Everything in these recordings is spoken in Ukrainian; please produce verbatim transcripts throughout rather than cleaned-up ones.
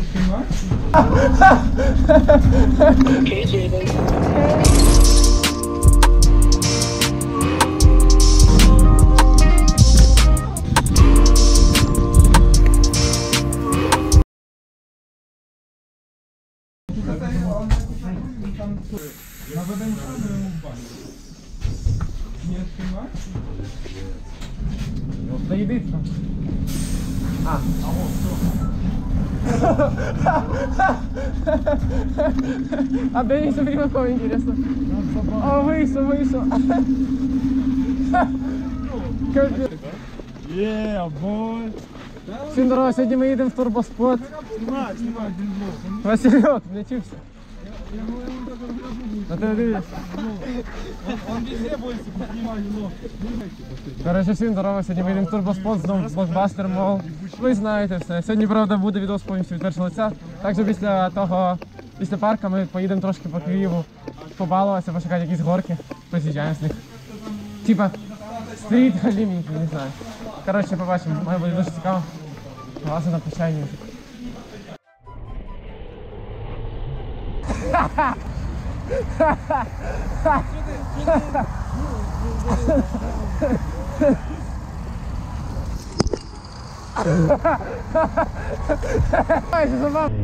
Okay, Jaden. Доедит там. А, а вот что? А Денис Примаков, интересно. О, вышел, вышел. Yeah, boy. Всем здорово, сегодня мы едем в турбоспот. Снимай, снимай, Василек, лечимся. А ты видишь? Он везде будет снимать, но... Короче, всім здорово, сьогодні ми йдемо в турбоспот, знову в блокбастер мол. Ви знаєте все. Сьогодні, правда, буде відео повністю від першого лиця. Також після того, після парка ми поїдемо трошки по Києву, побалуватися, пошукати якісь горки, поз'їжджаємо з них. Типа, стріт, лімінг, не знаю. Коротше, побачимо, має бути дуже цікаво. Власне, на прощання. Ай, что за баб...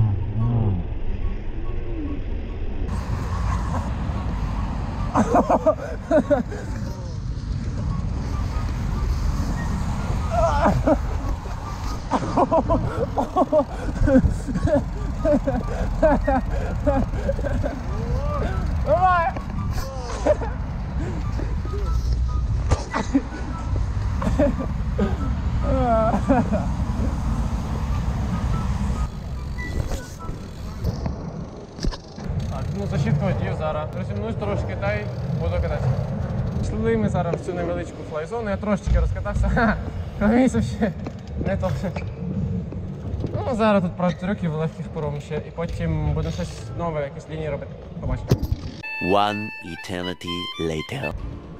Давай! Так, ну защитку одів зараз. Розімнусь трошки та й буду кататися. Пішли ми зараз в цю невеличку флай-зону, я трошечки розкатався. Кровійся ще не то. Ну, зараз тут пару трюків легких пором ще, і потім будемо щось нове, якісь лінії робити. Побачимо. One eternity later.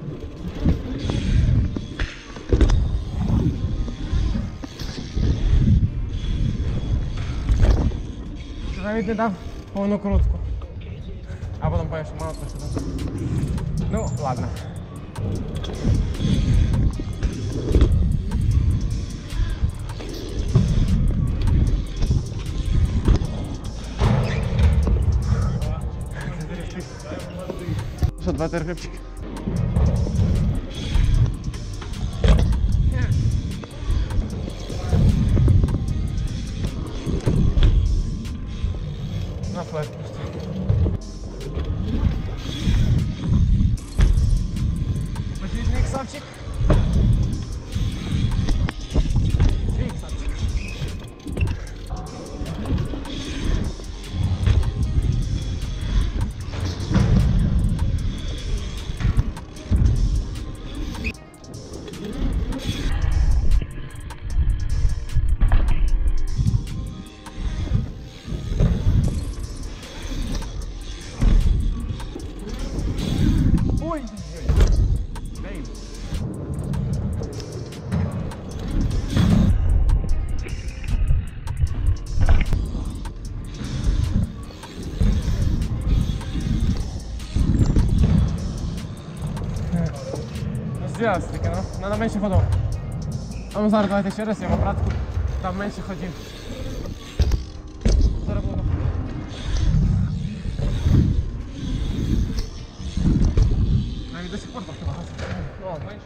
Навіть не дав повну крутку. А потім поїш, мало трохи. Ну, ладно. Що, два терпчики? На флеш просто. Посвітний іксапчик. Три іксапчик. Ой! Дай. Сделалось таки, ну, надо менше ходов. А ну зараз давайте ще раз, я в обратку, там менше ходів. Зараз буду. Навіть до сих пор трохи багато. Ну, менше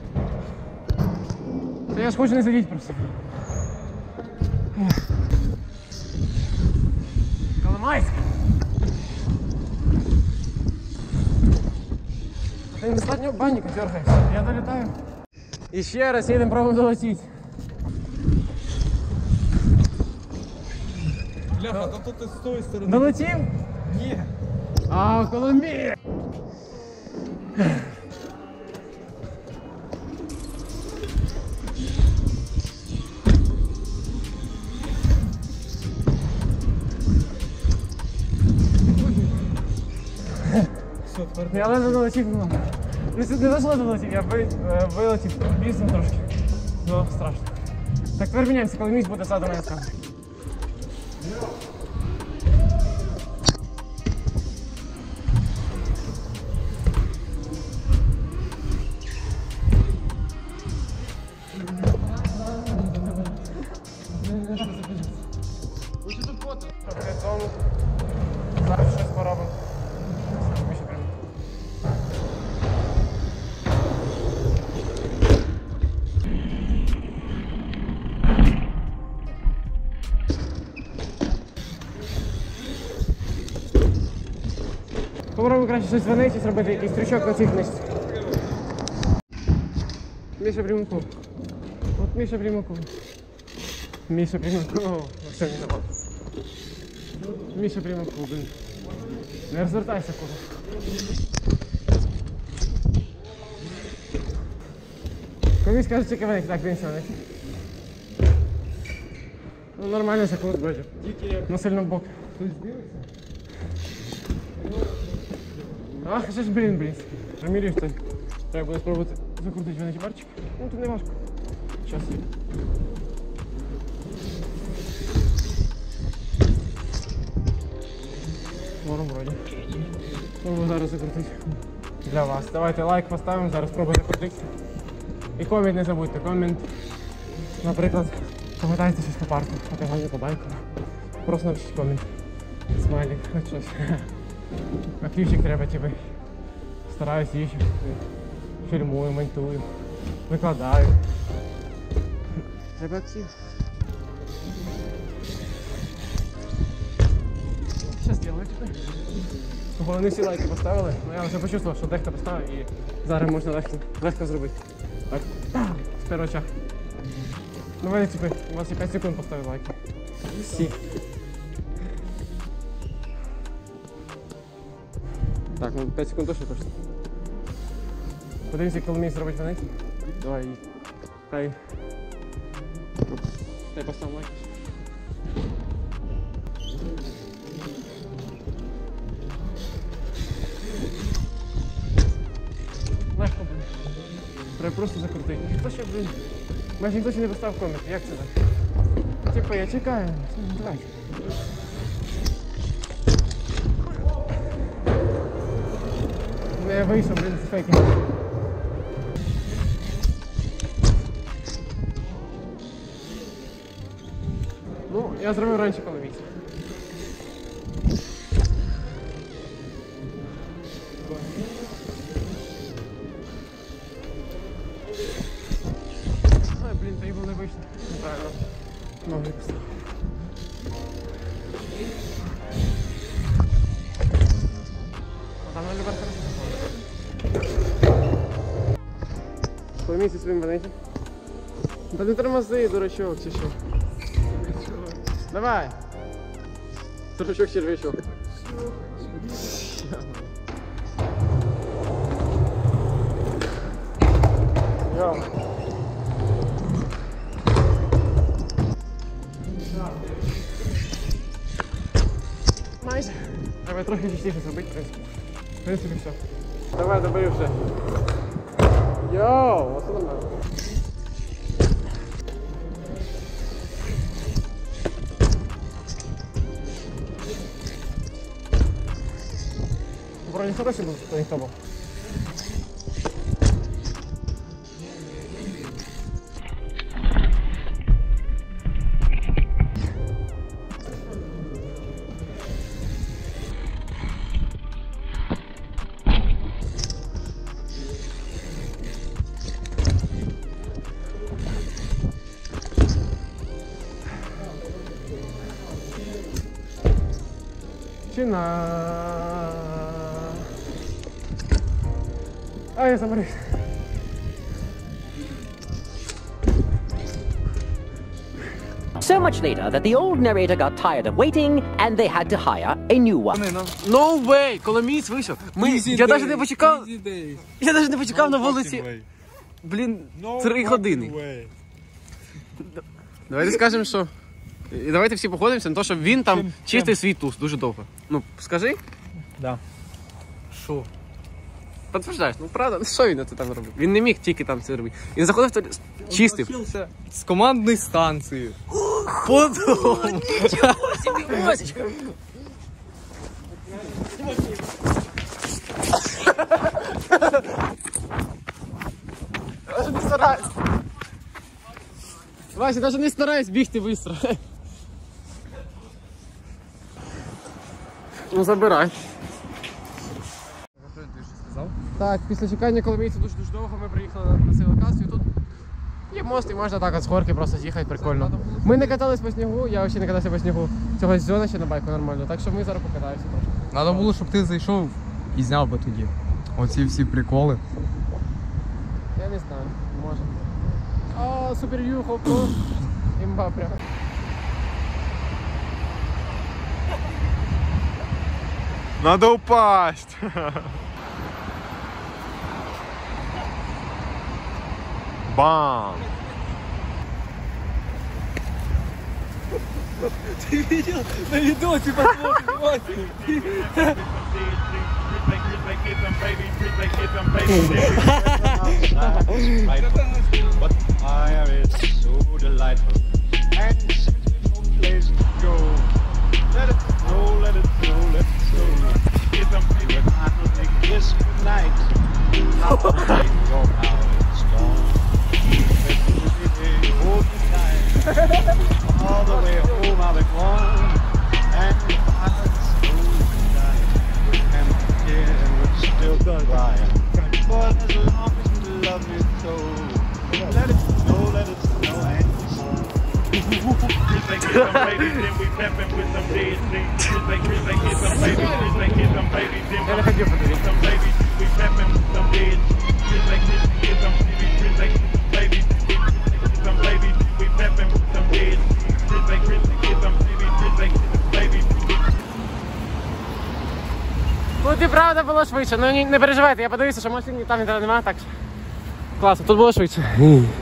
буде. Та я ж хочу не сидіти просто. Коломайськ! Ти недостатньо банника дергаєшся. Я долітаю. І ще раз їдемо, пробуємо долетіти. Бляха, то тут з тої сторони. Долетів? Ні. А, Колумбія! Я ледве долетів, ну. Не зайшло долетів, я вилетів пісню трошки. Ну, страшно. Так, тепер міняємося, коли місць буде ззаду мене сам. Зараз щось поробимо. Ми ще прямо. Попробуємо краще щось дзвонити, зробити якийсь трючок на цих місцях. Міша Примаков. От Міша Примаков. Міша Примаков. О, все, не забув. Міша Примаков, блин. Не розвертайся, кого. Комусь каже, чекай, так він сяде. Ну нормально закрут вроде. Но сильно в бок. Ах, це ж блін, блін. Замірюєш той. Треба буде спробувати закрутити венечбарчик. Ну тут не важко. Час є. Норм вроді. Спробую зараз закрутити. Для вас. Давайте лайк поставимо, зараз спробую закрутити. І комент не забудьте. Комент, наприклад, погадайте щось по парку, покажайте по байку. Просто напишіть комент. Смайлик, хоч щось. Активчик треба, типу. Стараюсь їжджу. Фільмую, монтую, викладаю. Треба актив. Що зробили тепер? Головне всі лайки поставили, але я вже почувствував, що дехто поставив і зараз можна легко, легко зробити. Так, з першого чаху. Ну ви, типу, у вас є п'ять секунд поставити лайки. Всі. Так, ну п'ять секунд точно точно. Подивимося, коли мені зробити венець. Давай, хай. Хай постав лайк. Легко буде. Треба просто закрутити. Ніхто ще, блин, майже ніхто ще не поставив комент. Як це так? Типа, я чекаю. Давай. Не вийшов, блин, з фейки. Ну, я зробив раніше, коли місяць. Ай, блін, та й було не вийшло. Неправильно. Ноги поставив. А там на любар хорошо. Коли місяць своїм венеті. Та не тормози, дурачок, чи що? Давай! Дурачок, червячок. Йо. Майже. Треба трохи частіше зробити, в принципі. В принципі, все. Давай, добив вже. Йоу, оце нормально. Вроде не хороший был, что никто был. Чина. А, я заморюсь. So much later that the old narrator got tired of waiting and they had to hire a new one. No way! Коломієць вийшов. Ми, я навіть не почекав. Я навіть не почекав на вулиці. Блін, три години. Давайте скажемо, що... І давайте всі походимося на те, що він там чистив свій туз дуже довго. Ну, скажи. Да. Що? Підтверджаєш, ну правда, що він це там робив? Він не міг тільки там це робити. Він заходив, чистив. З командної станції. Подумай. Ничего себе, Васечка! Даже не стараюсь. Вася, даже не стараюсь бігти швидко. Ну забирай. Так, після чекання коломийців дуже-дуже довго ми приїхали на цю локацію. Тут є мост і можна так от з горки просто з'їхати, прикольно. Ми не катались по снігу, я взагалі не катався по снігу цього сезону ще на байку нормально, так що ми зараз покатаємося трошки. Надо було, щоб ти зайшов і зняв би тоді. Оці всі приколи. Я не знаю, може. А, супер ю, хоп-хоп. Імба прям. Надо упасть. Бам! Ты видел? На видосе посмотрим, But fire is so delightful. And no place to go. Let it snow, let it snow, let it snow. Get them favorite idol like this night. Now your power is strong. Hold me tight. All the way home I'll be gone. And the fire is so tonight. And the kid would still cry. But as long as you love me so, let it snow, let it snow, and Я не хотів подивитися. Тут і правда було швидше, ну не, не переживайте, я подивився, що машин там ніде немає, так що класно, тут було швидше.